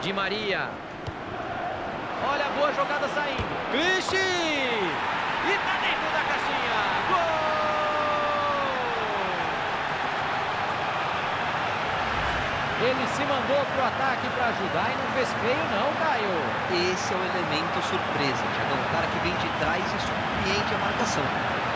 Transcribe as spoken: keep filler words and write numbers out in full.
Di Maria. Olha a boa jogada saindo. Clichy! E tá dentro da caixinha. Gol! Ele se mandou pro ataque para ajudar e não fez feio não, Caio. Esse é o elemento surpresa, Thiagão. O cara que vem de trás e surpreende a marcação.